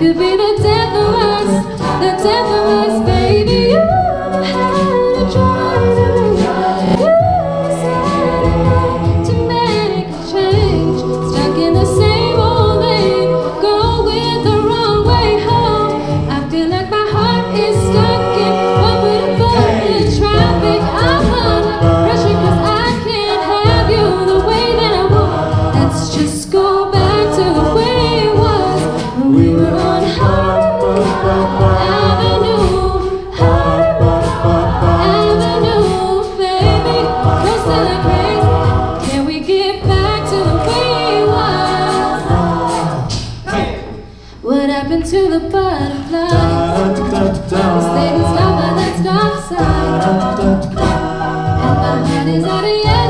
could be the death of us, baby. You had a choice, you decided to make a change. Stuck in the same old lane, going the wrong way home. I feel like my heart is stuck in one with a foot in traffic. I'm under pressure 'cause I can't have you the way that I want. Let's just go back to the way it was when we were on Hollywood Avenue, baby. No selling crazy. Can we get back to the way it was? What happened to the butterflies? They didn't stop at that stop sign, and my heart is out of